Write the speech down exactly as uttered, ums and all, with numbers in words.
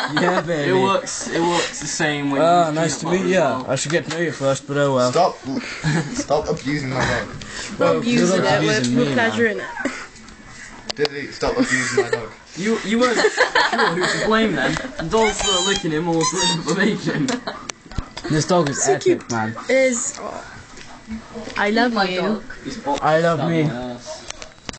Yeah, baby. It works. It works the same when. Ah, you nice to meet you. Well. I should get to know you first, but oh well. Stop. Stop abusing my dog. Well, We're abusing you're it, abusing we're, me, we're pleasuring it. Dizzy, stop abusing my dog. You you weren't sure who to blame then. The dog started licking him all for information. This dog is So epic, cute. man. Is oh, I love you. I love me.